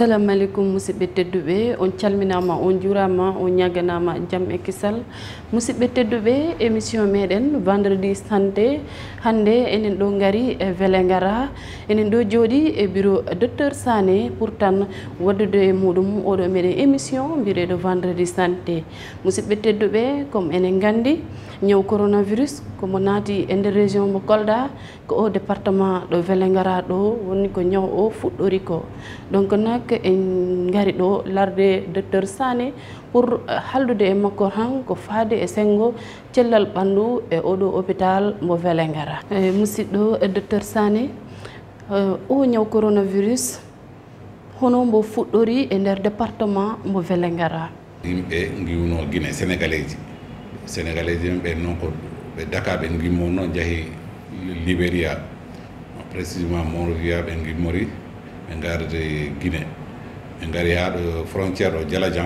assalamu alaikum musidɓe tedduɓe on calminama on jurama on ñaganama jaam e kisal musidɓe tedduɓe émission meɗen vendredi santé hande enen ɗo gari e Vélingara enen ɗo jooɗi e bureau docteur Sané pour tan waddude e muɗum oɗo meɗen émission mbiɗeɗo vendredi santé musidɓe tedduɓe comme enen gandi ñaw coronavirus komo naati e nder région mo Kolda ko o département ɗo Vélingara ɗo woni ko ñaw o fuɗɗori ko donc nak en gari ɗo larde docteur Sané pour haldude e makko han ko faade e sengo cellal ɓandu e oɗo hôpital mo Vélingara musidɗo docteur Sané o ñaw coronavirus hono mbo fuɗɗori e nder département mo Vélingara yimɓe giwno Guinée sénégalais ji ɓe noon ko ɓe Dakar ɓe gimmo noon jaahi Libéria précisément Monrovia ɓe gimmori ɓe garde Guinée ɓe gari ha ɗo frontiére o Dialajan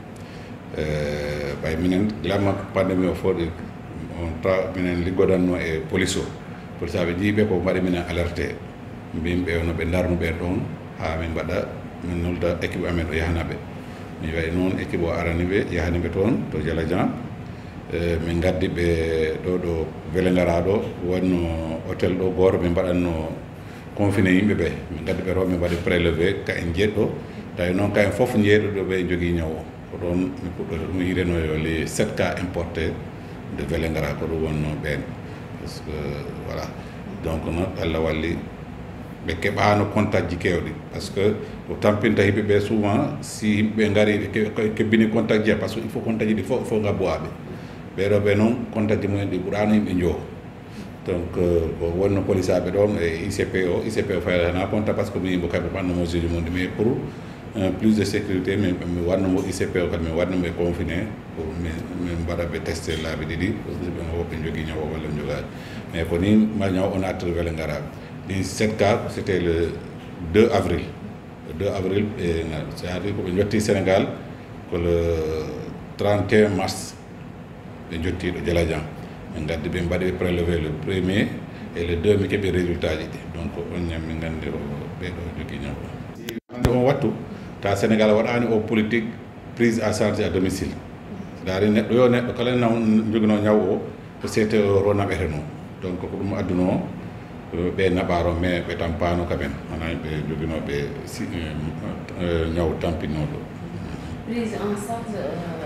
ɓay minen glamma pandémie o foɗi minen liggodanno e police aɓe jiiɓe ko mbaɗi minen alerté mbimɓe no ɓe darnuɓe ɗon ha min mbaɗa min nolda équipe amen o yahanaɓe mi wayi noon équipe o araniɓe yahaniɓe toon to Dialajan min gaddi ɓe ɗo Vélingara ɗo wonno hôtel ɗo goto ɓe mbaɗanno confiné yimɓe ɓe min gaddi ɓe ɓe mbaɗi prélevé ka en jeeɗɗo tawi noon ka en foof jeeɗuɗo ɓe jogui ñaw o ko ɗon mi puɗɗori ɗum yirenoyo les 7 cas importés de Vélingara ko ɗum wonno ɓen parce que voilà donc noon Allah walli ɓe keɓano contact ji kewɗi par ce que o tampinta yimɓe ɓe souvent si yimɓe gari ɓe kebbini contact ji par ce que il faut contact ji ɗi fof faut gabbowaɓe ɓeɗoɓe noon contact ji mumen ɗi ɓuurano yimɓe joo donc ko wonno police aɓe ɗon e ICP o fayana contact par ce que mi yimɓe kamɓe ɓannomo juge muɗum mais pour plus de sécurité mi wannomo ICP o kadi mi wannomo e confiné pour min mbaɗa ɓe testé laabi ɗiɗi ɓe woɓɓe jogui ñaw o walla jogani mais ko ni ma ñaw o nattere Vélingara ɗi 7 cas c'était le 2 avril c'est-à-dire ko ɓe jotti Sénégal ko le 31 mars ɓe jottiɗo Dialajan min gaddi ɓe mbaɗi prélevé le 1er et le 2 mi keeɓi résultat ji ɗi donc on ñam min gandi o ɓeɗo jogui ñaw hande on wattu ta Sénégal waɗani o politique prise à charge à domicile c'est-à-dire neɗɗo yo neɗɗo kala joguino ñaw o ko seete ro naɓeteno donc ko ɗum adduno ɓe naɓaro mais ɓe tampano kamen hana ɓe joguinoɓe ñaw tampinoɗo prise en charge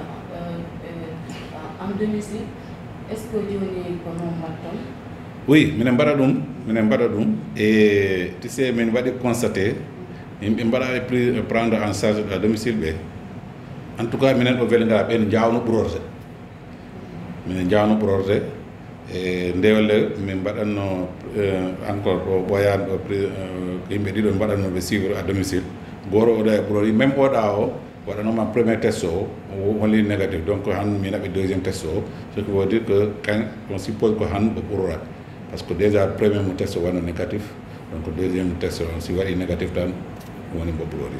en domicile est-ce que joni ko non mbatton oui minen mbaɗa ɗum e tise min waɗi constaté yimɓe mbaɗa prendre en charge à domicile ɓe en tout cas minen ɗo Vélingara ɓen jawno ɓurorde minen jawno ɓurorde e ndewle min mbaɗanno encore ɗo ɓoyan ɗo yimɓe ɗiɗo mbaɗannoɓe suivre à domicile goto oɗo e ɓurori même oɗa o waɗanoma premier test o woni négatif donc han mi naɓi deuxième test o ce qui veut dire que quand on suppose ko han ɓe ɓurora par ce que déjà premier mo test o wanno négatif donc deuxième test o si waɗi négatif tan woni mbo ɓurori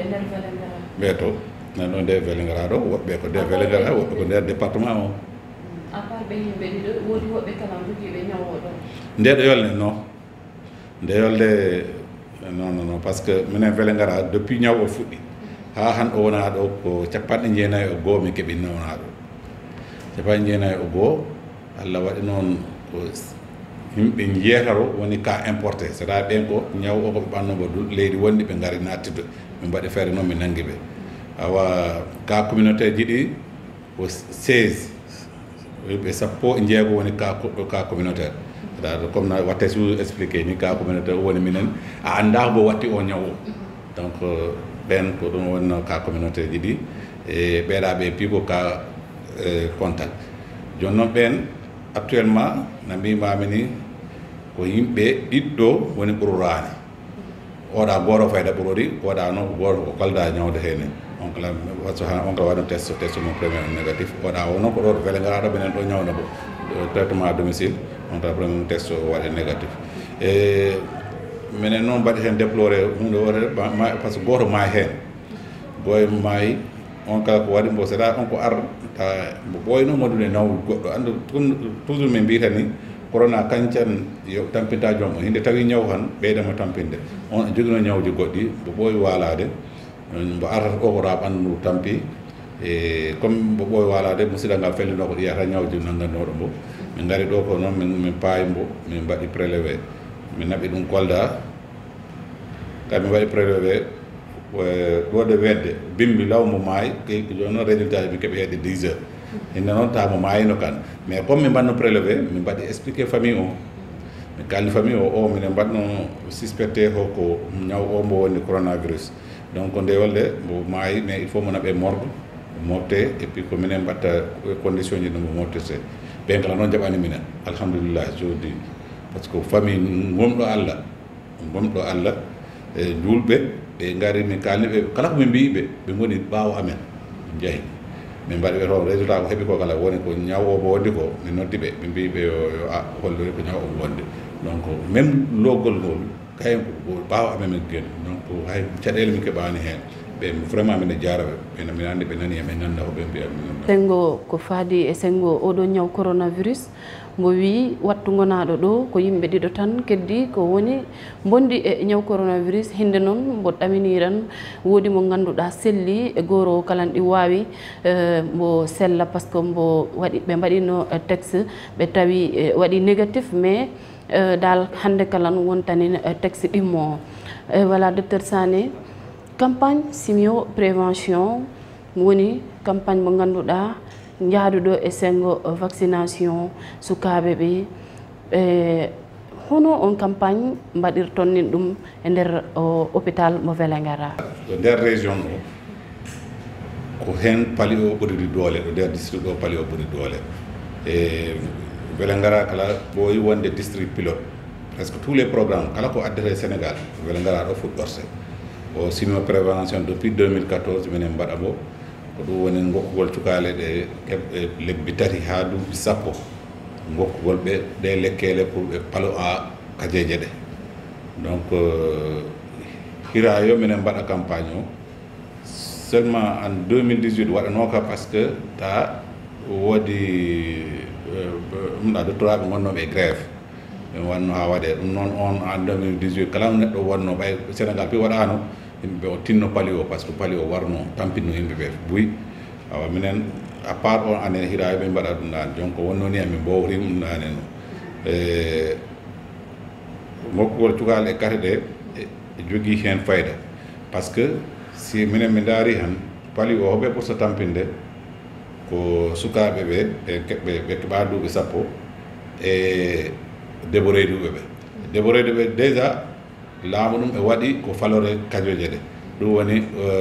ɓe to nanɗo nde Vélingara ɗo woɓɓe ko nde Vélingara woɓɓe ko nder département o à part ɓe yimɓe ɗiɗo woodi woɓɓe kala jogiiɓe ñaw o ɗo nde ɗo yolne non nde yolde non par ce que minen Vélingara depuis ñaw o fuɗɗi ha han o wona ɗo ko 92 mi keeɓi nawna ɗo 92 Allah waɗi noon ko yimɓe jeetaro woni cas importé c'est à ɓen ko ñaw o koɓe ɓannoɓe leydi wonɗi ɓe gari nattude ɓe mbaɗi feere noon mi nangi ɓe awa cas communautaire ji ɗi ko 16 yimɓe sappo e jeego woni cas communautaire c'est-à-dire comme no watte toujours expliqué ni cas communautaire woni minen a anda bo watti o ñaw o donc ɓen ko ɗum wonno cas communautaire ji ɗi e ɓeeɗaɓe piiko cas contact joni noon ɓen actuellement no mbimami ni ko yimɓe ɗiɗɗo woni ɓurorani oɗa goto fayda ɓurori oɗa noon ko goto ko kalda ñawde hene on kala waɗno test mo premier négatif oɗa o noon ko ɗo to Vélingara ɗo ɓenen ɗo ñawna bo traitement à domicile on ta premier test o waɗe négatif e minen noon mbaɗi hen déploré hunde wore par ce que goto maayi hen goye maayi on kala ko waɗi mbo seeɗa on ko ar ta mbo ɓoyno modude nawdu goɗɗo andu toujours min mbita ni corona kancan yo tampinta joom o hinde tawi ñaw han ɓeydama tampinde on jogino ñawji goɗɗi mbo ɓooyi walade mbo arata ko wora ɓanndu tampi e comme mbo ɓooy walade musidɗo ngal fellino ko ɗiyata ñawdi nanngannoɗo mbo min ngari ɗo ko noon min paayi mbo min mbaɗi prélevé min naɓi ɗum Kolda kadi min waɗi prélevé ɗo de wedde bimbi law mo maayi joni noon résultat mi keeɓi hedde 10 heures hinde noon tawa mo maayino kan mais comme min mbanno prélevé min mbaɗi expliqué famille o mi kalli famille o minen mbaɗno suspecté ko ñaw o mbo woni coronavirus donc nde wolde mbo maayi mais il faut mo naɓe morgue mofte et puis ko minen mbatta condition ji no mbo moftirte ɓen kala noon jaɓani minen alhamdulillah jodi par ce que famille gomɗo Allah e julɓe ɓe ngari min kalniɓe kala ko min mbiɓe ɓe goni ɓaawo amen min jeeyi min mbaɗi ɓe toon résultat ko heeɓi ko kala woni ko ñaw o mo wondi ko min noddiɓe ɓe mbiɓe yo hollori ko ñaw o mo wondi donc même logol ngol kayen ko ɓaawo amen min geni donc hay caɗele min keɓani hen ɓe vraiment mine jaraɓe min andi ɓe nani emin ganda ko ɓe mbiya sengo ko faadi e sengo oɗo ñaw coronavirus mbo wi wattu gonaɗo ɗo ko yimɓe ɗiɗo tan keddi ko woni bondi e ñaw coronavirus hinde noon mbo ɗaminiran woodi mo ganduɗa selli e goro kalan ɗi wawi mbo sella par ce que mbo waɗi ɓe mbaɗino texte ɓe tawi waɗi négatif mais dal hande kalan wontani texte ɗimmo voilà docteur Sané campagne simio prévention woni campagne mo ganduɗa jaaduɗo e sengo vaccination sukaɓe ɓe hono on campagne mbaɗirton nin ɗum e nder hôpital mo Vélingara ɗo nder région o ko hen paali o ɓuri doole ɗo nder district o paali o ɓuri doole e Vélingara kala ɓooyi wonde district pilote presque tous les programmes kala ko addete Sénégal Vélingara ɗo fuɗɗorte o simio prévention depuis 2014 minen mbaɗa mo ko ɗum woni gokkugol cukale ɗe keɓɓe lebbi tati ha duuɓi sappo gokkugol ɓe ɗe lekkele pour ɓe palo a kajeje ɗe donc hira yo minen mbaɗa campagne o seulement en 2018 waɗanoka par ce que ta woodi ɗumɗa doctorat ɓe gonnoɓe e grève ɓe wanno ha waɗe ɗum noon on en 2018 kala neɗɗo wonno ɓay Sénégal pi waɗano yimɓeɓe o tinno paali o par ce que paali o warno tampinno yimɓeɓe buyi awa minen à part on année hiraɓe ɓe mbaɗa ɗum ɗan donc wonno ni amin mbowri ɗum ɗane no e gokkugol cukale e kate ɗe e jogui hen fayda par ce que si minen mi daari han paali o hoɓe ɓurta tampinde ko sukaɓe ɓe ɓe keɓa duuɓi sappo e déboreyduɓe ɓe déboreyde ɓe déjà laamu ɗum e waɗi ko falore kajoje ɗe ɗum woni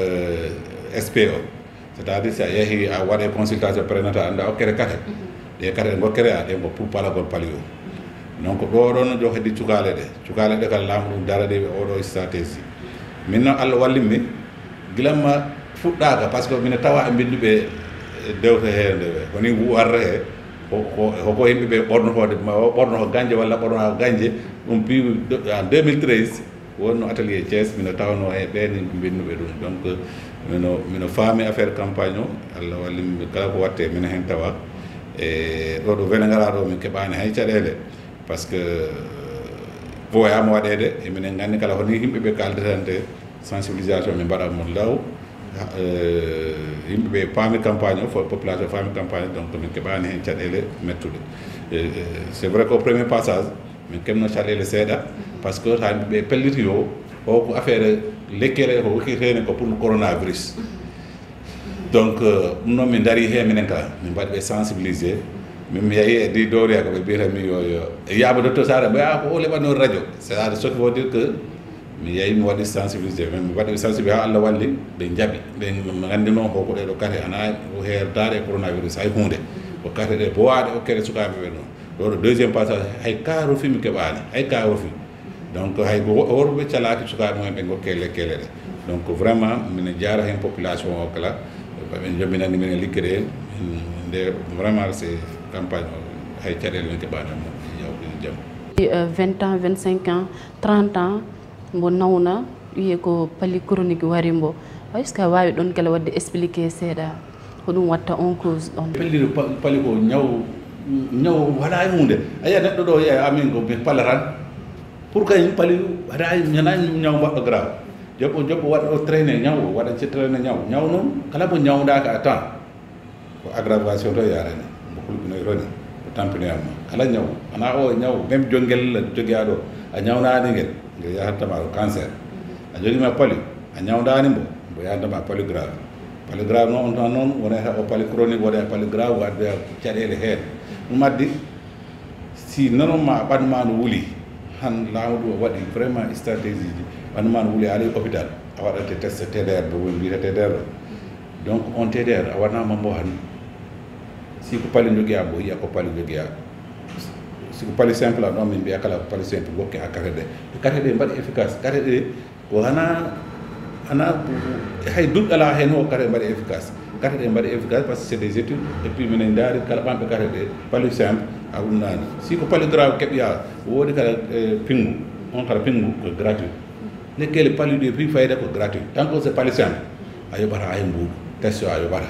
SPO c'est à dire si a yeehi a waɗe consultation prénatal anda hokkere kate ɗe kate ɗe gokkere a ɗe ko pour palagol paali o donc ɗo ɗon jo heddi cukale ɗe kala laamu ɗum daraɗe ɓe oɗo stratégie min noon Allah wallimmi gilamma fuɗɗaka par ce que mine tawa e mbinduɓe dewte hende ɓe woni warre he hoko yimɓeɓe ɓornotode ɓornoto ganje walla ɓornota ganje ɗum pi en 2013 wonno atelier Thiès mino tawno e ɓeni mbinnuɓe ɗum donc mino faami affaire campagne o Allah wallimmi kala ko watte mino hen tawa e ɗo ɗo Vélingara ɗo min keɓani hay caɗele par ce que boyama waɗede e minen gandi kala honi yimɓeɓe kaldetante sensibilisation min mbaɗa mo law yimɓeɓe paami campagne o population faami campagne donc min keɓani hen caɗele mettuɗe c'est vrai qu'au premier passage min kemno caɗele seeɗa par ce que ha yimɓeɓe pelliti yo o ko affaire lekkele ko hokkitene ko pour le coronavirus donc ɗum noon min daari he minen kala min mbaɗi ɓe sensibilisé min mi yeehi e ndi dowriya ko ɓe mbiyatami yo yaaba docteur Sara ɓe ko o leɓanno radio c'est à dire ce qui veut dire que mi yeehi mi waɗi sensibilisé mi waɗi sensibilisé ha Allah walli ɓe jaaɓi ɓe gandi noon hoko ɗeɗo kate ana herdade e coronavirus hay hunde ko kate ɗe bowaɗe hokkere sukaɓe ɓe noon ɗo ɗo deuxiéme passage hay ka rofi mi keɓani hay ka rofi donc hay worɓe calaki sukaɓe mumen ɓe gokke lekkele ɗe donc vraiment mine jara hen population o kala ɓe jominani minen liggueɗe hen nde vraiment c'est campagne o hay caɗele min keɓani mo yawɗini jaam 20 ans 25 ans 30 ans mbo nawna wiye ko paali chronique wari mbo est ce que a wawi ɗon kala wadde expliqué seeɗa ko ɗum watta on cause ɗon pelliɗo paali ko ñaw waɗa hunde a yiya neɗɗo ɗo yiya amin ko mi pala tan pour que paali waɗa ñana ñaw mbaɗɗo grave joɓo waɗa o traîné ñaw waɗa ci traîné ñaw noon kala mo ñawdaka a temps ko aggravation to yarani mo hulɓinoy roni ko tampinoyamma kala ñaw ana o ñaw même jonguel joguiya ɗo a ñawnani ngel yahattama ko cancer a joguima palu a ñawdani mbo yahattama palu grave noon on tan noon wonata o palu chronique waɗa palu grave wadde caɗele heen ɗum addi si nanonma ɓannuma no wuuli han laamuɗo waɗi vraiment stratégie ji ɓannuma no wuuli a ari hôpital a waɗate test TDR ɗo woni wiyata TDR ɗo donc on TDR a waɗanama mbo han si ko palu joguiya mbo yiya ko palu joguiya si ko palu simple a ɗon min mbiya kala ko palu simple wokke ha kate ɗe mbaɗi efficace kate ɗe ko hana hay duɗ ala hen o kate mbaɗi efficace kate ɗe mbaɗi efficace par ce que c'est des études et puis minen daari kala ɓamɓe kate ɗe palu simple a ɗumnani si ko palu grave keɓiya woodi kala pingu on kala pingu ko gratuit lekkele palu ɗe fi fayida ko gratuit tant que c'est palu simple a yoɓata hay mbuɗu test o a yoɓata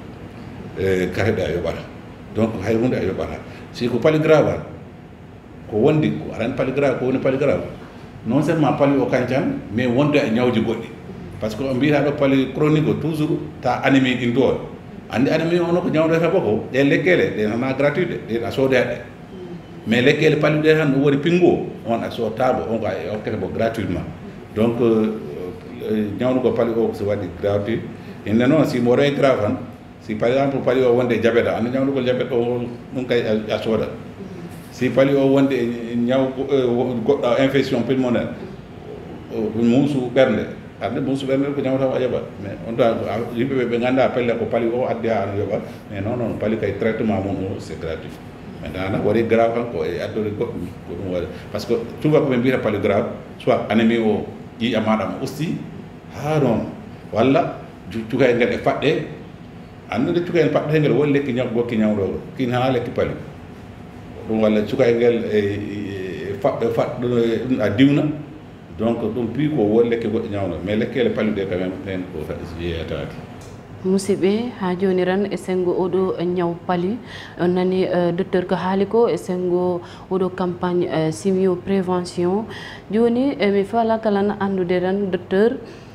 kate ɗe a yoɓata donc hay hunde a yoɓata si ko palu grave ko wondi ko arani palu grave ko woni palu grave non seulement palu o kancan mais wonde e ñawji goɗɗi par ce que o mbiyata ɗo palu chronique o toujours ta anémie ɗin toon andi anémie ono ko ñawdata fof ko ɗe lekkele ɗe hana gratuit ɗe a soodat ɗe mais lekkele palu ɗe tan woni pingu o on a sottabo on ko a hokkete mo gratuitement donc ñawnugo palu o so waɗi gratuit inde noon si mo rewi grave tan si par exemple palu o wonde diabète andi ñawnugol diabète o ɗum kay a soodat si palu o wonde ñaw goɗɗo infection pulmonaire muusu ɓernde arde muusu ɓernde ko ñawta o yoɓa mais on ta yimɓeɓe ɓe ganda pelle ko palu o addi ha ano yoɓa mais non palu kay traitement mum o c'est gratuit maintenant nak waɗi grave tan ko e addude goɗɗum ko ɗum waɗi par ce que souvent koɓe mbiyata palu grave soit anémie o ƴiƴam maɗam usti ha noon walla cukay ngel e faɗɗe andude cukay paɗɗe ngel woni lekki gokki ñawɗoɗo kin hana lekki palu ɗum walla cukay ngel e faɗɗo ɗum a diwna donc ɗum pi ko woni lekki goɗɗo ñawɗo mais lekkele palu ɗe quand même hen ko yeyataki musidɓe ha joni ran e sengo oɗo ñaw palu on nani docteur ko haali ko e sengo oɗo campagne simio prévention joni mi fala kala andude ran docteur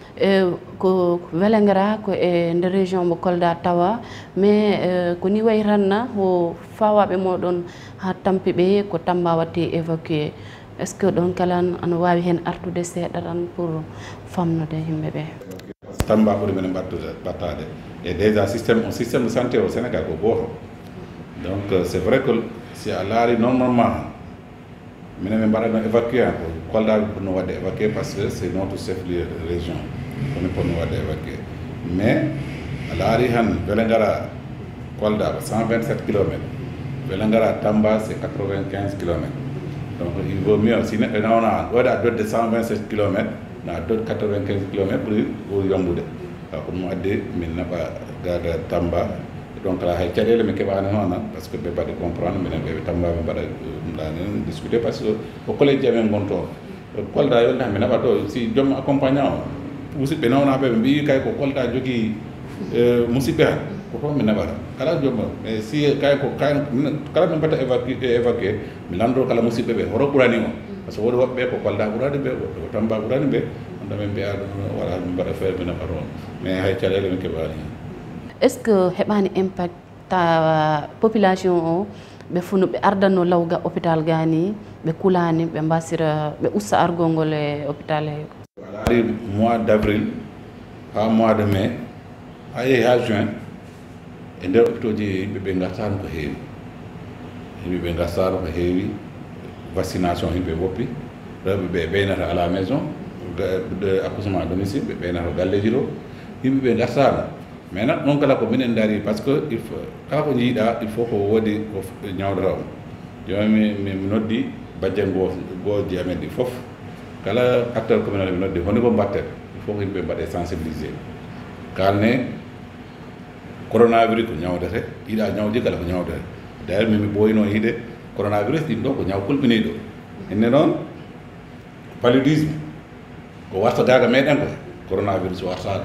ko Vélingara ko e nder région mo Kolda tawa mais ko ni way ranna ho fawaɓe moɗon ha tampi ɓe ko Tamba watte évacué est ce que ɗon kala ana wawi hen artude seeɗa tan pour famnude yimɓeɓe Tamba ɓuri menen battade et déjà système de santé au Sénégal ko goto donc c'est vrai que si a laari normalement minen min mbaɗatno évacué ko Kolda no wadde évacué parce que c'est notre chef lieu de région kono ponno wadde évacué mais a laari han Vélingara Kolda ko 127 km Vélingara Tamba c'est 95 km donc il vaut mieux si neɗɗo nawna han ɗoɗe a dodde 127 km na dodde 95 km ɓuri ɓuri yombude ko ɗum addi min naɓa gada Tamba donc la hay caɗele mi keɓani hoon par ce que ɓe mbaɗi comprendre minen ɓe Tamba ɓe mbaɗa ɗani discuté par ce que ko collège ji amen gon toon Kolda yolde han mi naɓa to si joom accompagnant o musidɓe nawnaɓe ɓe mbi kay ko Kolda jogui musidɓe han ko toon mi naɓata kala joom mais si kay ko kala min mbatta évacué mi lando kala musidɓe ɓe hoto ɓurani o par ce que woɗi woɓɓe ko Kolda ɓurani ɓe woɗɓe ko Tamba ɓurani ɓe on ɗamin mbiya ɗum wala min mbaɗa feere mi naɓa toon mais hay caɗele mi keɓani hen est ce que heɓani impact ta population o ɓe funu ɓe ardanno lawga hôpital gani ɓe kulani ɓe mbasira ɓe usta argolngol e hôpital he alaari mois d' avril ha mois de mai ha yeehi ha juin e nder hôpitaux ji yimɓeɓe gartano ko heewi yimɓeɓe gartano ko heewi vaccination yimɓe woppi rewɓe ɓe ɓeynata à la maison accouchement à domicile ɓe ɓeynata galleji ɗo yimɓeɓe gartano mais nak noon kala ko minen daari par ce que il faut kala ko jiiɗa il faut ko woodi ko ñawdata o joni mi noddi bajjen gooji amen ɗi fof kala acteur communal mi noddi honi ko mbatten il faut ko yimɓe mbaɗe sensibilisé kalne coronavirus ko ñawdete yiɗa ñawdi kala ko ñawdete d' ailleurs mimi ɓooyino yiide coronavirus ɗin ɗo ko ñaw kulɓini ɗo inde noon paludisme ko warta gaga meɗen ko coronavirus wartaka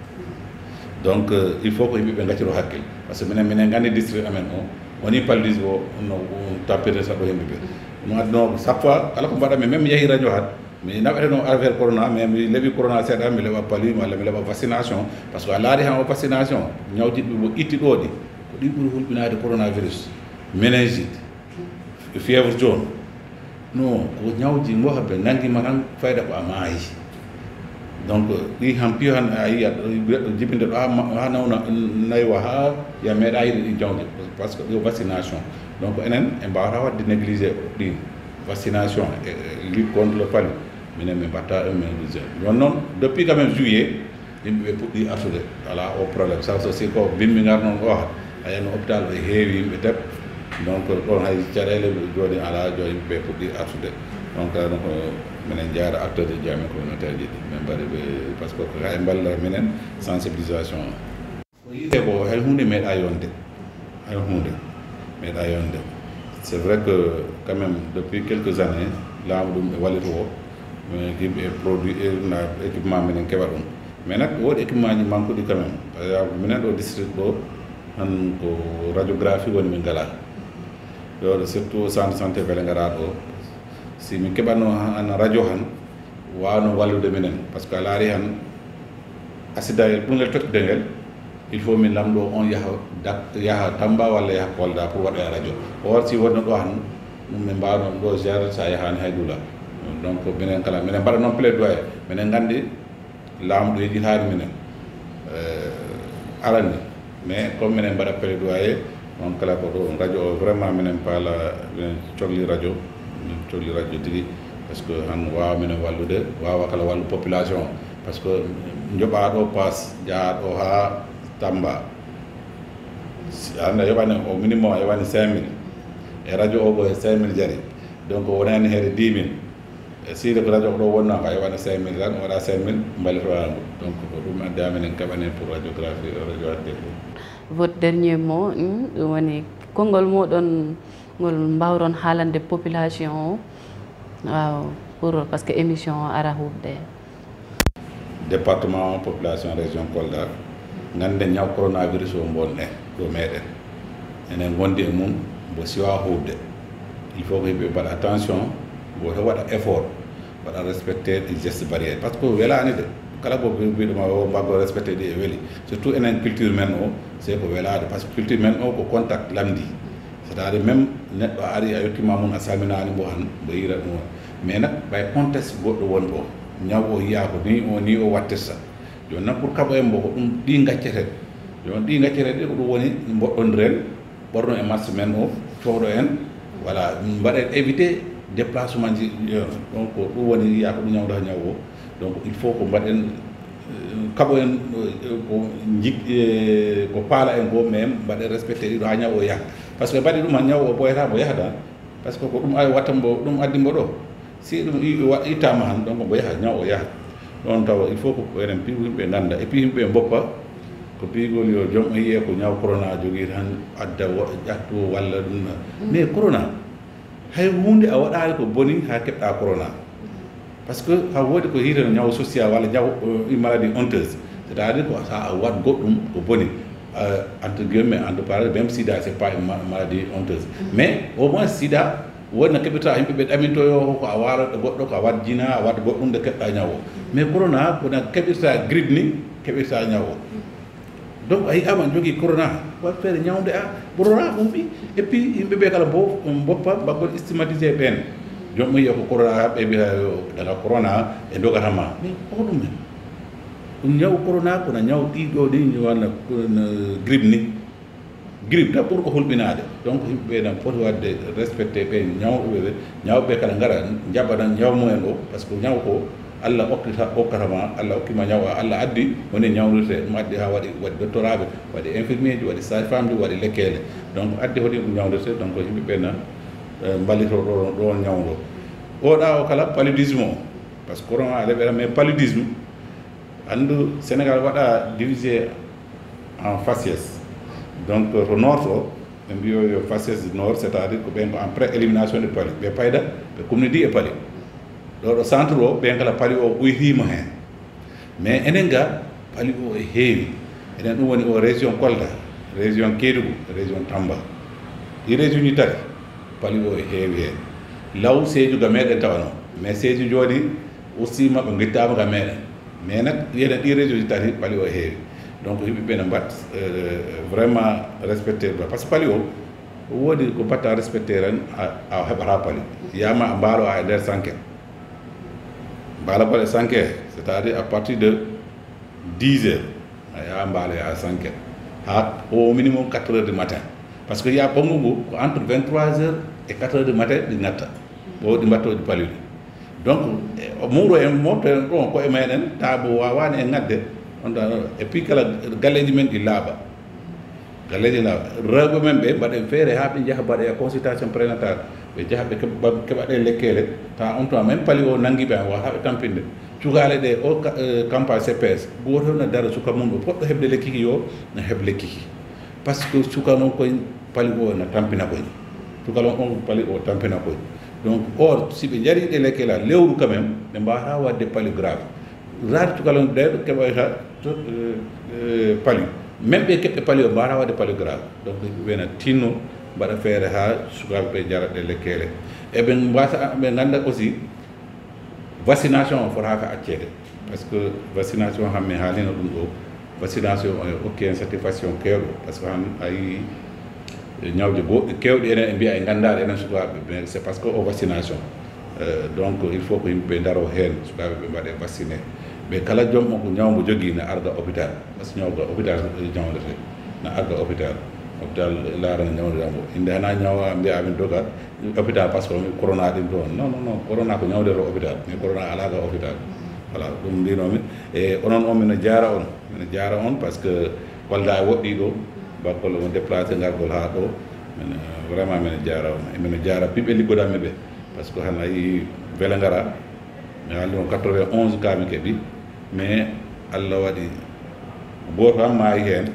donc il faut ko yimɓeɓe gacciro hakkille par ce que minen gandi district amen o woni paludisme o no tampirde saɗo yimɓeɓe ɗum addino chaque fois kala ko mbaɗami même mi yeehi radio hat mi naɓete no affaire corona mais mi leeɓi corona seeɗa mi leeɓa palu walla mi leeɓa vaccination par ce que a laari han o vaccination ñawjiɓe mo itti ɗo ɗi ko ɗi ɓuuri hulɓinade coronavirus méningite fièvre jaune non ko ñawji gohaɓe nanguima tan fayda ko a maayi donc ɗi han piyo han a yiyat jibinde ɗo ha nawna naywa ha ya meeɗa yiɗe ɗi jawde par ce que ɗo vaccination donc enen e mbawata wadde négligé ɗi vaccination et lutte contre le palu minen min mbatta ɗum min négligé joni noon depuis quand même juillet yimɓeɓe puɗɗi artude ala o probléme ça aussi ko bimmi ngar noon o hat ayano hôpital ɓe heewi yimɓe teɓ donc ɗon hay caɗele joni ala jo yimɓeɓe puɗɗi artude donc ɗum ko minen jaara acteur de jami communautaire ji ɗi min mbaɗi ɓe par ce que ha e balla minen sensibilisation ko yiite ko hay hunde meeɗa yonde hay hunde meeɗa yonde c'est vrai que quand même depuis quelques années laamu ɗum ɓe wallita o yimɓe produit équipement minen keɓa ɗum mais nak woodi équipement ji manqueɗi quand même par exemple minen ɗo district ɗo han ko radiographie woni min ngala ɗo surtout centre santé Vélingara ɗo si min keɓatno han radio han wawno wallude minen par ce que a laari han accidayel ɓurgel toɓɓide ngel il faut min lamɗo on yaha Tamba walla yaha Kolda pour waɗoya radio or si wonno ɗo han ɗum min mbawno ɗo gére sa yahani hay ɗula donc minen kala minen mbaɗa noon plaidoyer minen gandi laamu ɗo yejitani minen arani mais comme minen mbaɗa plaidoyer on kala ko ɗo radio o vraiment minen paala minen cohli radio tigi par ce que han wawa minen wallude wawa kala wallu population par ce que joɓa ɗo passe jaa ɗo ha Tamba anda yoɓani o minimum a yoɓani 5000 e radio o ɓo e 5000 jari donc wonani heede 10 000 e siide ko radio ɗo wonna ko a yoɓani 5000 tan waɗa 5000 mballitowango donc ko ɗum addi aminen keɓanen pour radiographie radio adde votre dernier mot ɗum woni konngol moɗon ngol mbawron haalande population o waaw pour parce que émission o ara huɓde département population région Kolda gande ñaw coronavirus o bonɗen ɗo meɗen enen gondi e mum mbo siwa huɓde il faut ko yimɓe mbaɗa attention goto waɗa effort waɗa respecté ɗi geste barriére par ce que welani de kala ko mbiɗoma o mbaggo respecté ɗi e weeli surtout enen culture men o c'est ko welade par ce que culture men o ko contact lamdi c'est à dire même neɗɗo ari a yettima mum a salminani mbo han mbo yira ɗum mais nak ɓay contexte goɗɗo won ɗo ñaw o yiya ko ni o wattirta joni noon pour kaɓo en mbo ko ɗum ɗi gaccete joni ɗi gaccete ɗi ko ɗum woni mboɗɗodiren ɓorno e marche men o cowɗo en voilà mbaɗen évité déplacement ji donc ɗum woni yiya ko ɗum ñawda ñaw o donc il faut ko mbaɗen kaɓo en ko ko paala en ko mais mbaɗen respecté ɗiɗo ha ñaw o yaha par ce que mbaɗi ɗum ha ñaw o ɓoyata mo yahata par ce que ko ɗum wattanmo ɗum addimbo ɗo si ɗum ittama han donc mbo yaha ñaw o yaha ɗon taw il faut ko enen piigo yimɓe ganda et puis yimɓe mboppa ko piigol yo joom o yiye ko ñaw corona jogui tan adda ƴattu walla ɗum mais corona hay hunde a waɗali ko boni ha keɓɗa corona par ce que ha woodi ko hiiteno ñaw social walla ñaw maladie honteuse c'est à dire ko sa a wat goɗɗum ko boni entre guillemets entre parenthèses même sida c'est pas une maladie honteuse mais au moins sida wonna keɓirta yimɓeɓe ɗamintoyo ko a waɗa goɗɗo ko a wat jina a wat goɗɗum nde keɓɗa ñaw o mais corona kona keɓirta grippe ni keɓirta ñaw o donc a yiyama jogui corona wat feere ñawde a corona ɓuuɓi et puis yimɓeɓe kala mboppa mbaggol stigmatisé ɓen jomum yiya ko corona ɓe mbiyata daga corona e dogatama mais ko ɗum men ɗum ñaw corona kono ñaw ɗiɗo ni wanna grippe ni grippe ta ɓuuri ko hulɓinade donc yimɓeɓe nan foti wadde respecté ɓe ñawɓe kala gara jaɓana ñaw mumen o par ce que ñaw ko Allah hokkatama Allah hokkima ñaw Allah addi woni ñawdirte ɗum addi ha waɗi doctoraɓe waɗi infirmier ji waɗi sage femme ji waɗi lekkele donc addi hoɗi ɗum ñawdirte donc yimɓeɓe na mballito ɗo ñawɗo oɗa o kala paludisme o par ce que corona a leɓera mais paludisme andu Sénégal waɗa divisé en faciès donc to nord o ɓe mbiyo yo faciès du nord c'est à dire ko ɓen ko en pré élimination de palu ɓe payda ɓe kumnidi e palu ɗo ɗo centre o ɓen kala palu o ɓoytima hen mais enen ga palu o e heewi enen ɗum woni o région Kolda région Kédougou région Tamba ɗi région ji tati palu o e heewi hen law Sédhiou ga meɗen tawano mais Sédhiou jooɗi aussi maɓe guittama ka meɗen mais nak yenen ɗi région ji tati paali o heewi donc yimɓeɓe ne mbat vraiment respecté par ce que paali o woodi ko batta respecté ren a heɓata paali yama a mbaalo a e nder sanke mbaala paale sanke c'est à dire à partir de 10 heures a yaha mbaalo ya sanke ha au minimum 4 heures du matin parce que ya ɓongu ngu ko entre 23 heures et 4 heures du matin ɗi natta ɓo ɗi mbattoɗi paaliɗi donc muuro en moften ɗon koye meɗen taabo wawani e gadde on et puis kala galleji men ɗi laaɓa galleji laaɓa rewɓe men ɓe mbaɗen feere ha ɓe jaaha mbaɗe consultation prénatale ɓe jaaha ɓe keɓaɗe lekkele ta on to même paali o nanguiɓe a wataɓe tampinde cukale ɗe o campagne CPS goto no dara suka mum ɗo poɗɗo heɓde lekkiki yo no heɓ lekkiki par ce que suka noon koye paali o no tampina koye cukal on paali o tampina koye donc or si ɓe jari ɗe lekkela lewru quand même ɓe mbawata wadde paali grave rare cukal on ɗe keɓata paali même ɓe keɓɓe paali o mbawata wadde paali grave donc wena tinno mbaɗa feere ha sukaɓe ɓe jara ɗe lekkele eɓe mbasa ɓe ganda aussi vaccination o fotaka accede par ce que vaccination han mi haalino ɗum ɗo vaccination o hokki hen satisfaction kewɗo par ce que han ayi ñawde goɗɗi kewɗi enen e mbiya e gandaɗe enen sukaɓe mais c'est parce que o vaccination donc il faut ko yimɓeɓe daro hen sukaɓe ɓe mbaɗe vacciné ɓe kala joom o ko ñawmo jogui ne arga hôpital par ce que ñawga hôpital ñawdete ne arga hôpital laarana ñawdetamo inde hana ñawa mbiya min doga hôpital par ce que corona ɗin toon non corona ko ñawdete hôpital mais corona alaga hôpital voilà ɗum mbinomi e onon on mino jaara on par ce que Kolda e woɗɗi ɗo bakkol mo déplacé ngargol ha ɗo mine vraiment mine jaara on mine jaara ɓiɓɓe liggoɗanmi ɓe par ce que han ayi Wele Ngara mi haalino 91 cas mi keeɓi mais Allah waɗi goto han maayi hen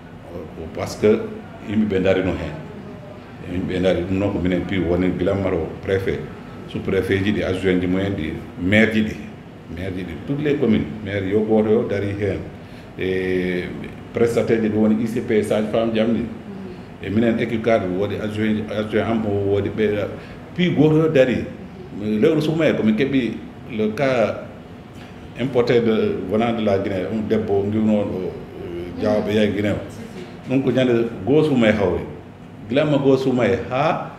par ce que yimɓeɓe darino hen yimɓeɓe dari ɗum noon ko minen pi woni bilammaro préfet sous préfet ji ɗi adjoint ji mumen ɗi maire ji ɗi toutes les communes maire yo goto yo dari hen e prestataire ji ɗi woni ICP sage femme jamɗi e minen équipe cadre woodi adjoint am o woodi ɓe puis goto yo dari lewru sumaye komin keeɓi le cas importé de venant de la Guinée on debbo giwno ɗo jawɓe yaye Guinée o ɗum ko ñande goo sumaye hawri gilamma goo sumaye ha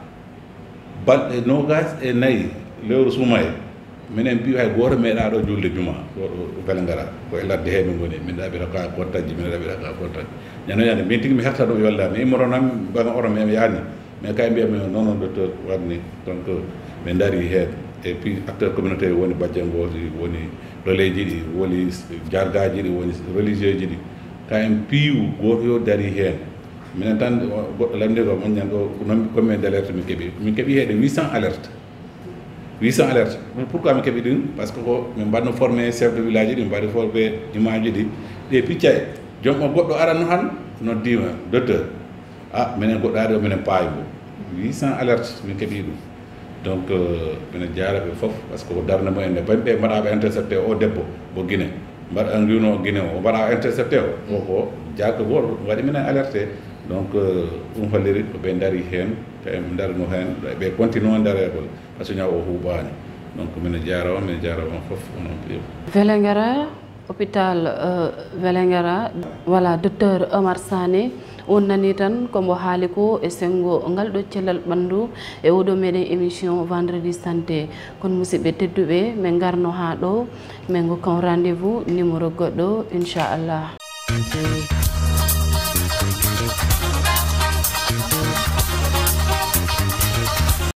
balɗe nogas e nayyi lewru sumaye minen mbi hay goto meeɗa ɗo julde juma ɗo Wele Ngara koye ladde he min goni min ɗaɓira ka kontaji min ɗaɓira ka kontaji ñande min tigui mi herta ɗo yollami immoronam ɓaga oro mi yaani mais kay mbiyami non docteur wadni donc ɓe daari hen et puis acteur communautaire woni bajjangoji woni relais ji ɗi woni jargaji ɗi woni religieux ji ɗi kayen piiw goto yo dari hen minen tan goɗɗo lamdi ko on ñan ɗo combien d' alerte min keeɓi heede 800 alerte pourquoi mi keeɓi ɗin par ce que ko min mbaɗno formé chef de village ɗi mbaɗi formé imam ji ɗi ɗe picca e joom o goɗɗo aranno han noddima docteur minen goɗɗo ari o minen paawi mo 800 alerte min keeɓi ɗum donc minen jaaraɓe foof par ce que ko darde mumen ne bañɓe mbaɗaɓe intercepté o debbo mo Guinée mbaɗa ngiwno Guinée o mbaɗa intercepté o ko jaggo goto waɗi minen alerté donc ɗum holliri ko ɓe daari hen ɓe darno hen ɓe continue on daregol par ce que ñaw o huuɓani donc minen jaara on foof onon piiw Wele Ngara hôpital Wele Ngara voilà docteur Omar Sané on nani tan komo haali ko e sengo ngal ɗo cellal ɓandu e oɗo meɗen émission vendredi santé kono musidɓe tedduɓe min garno ha ɗo min gokkon rendez vous numéro goɗɗo inchallah.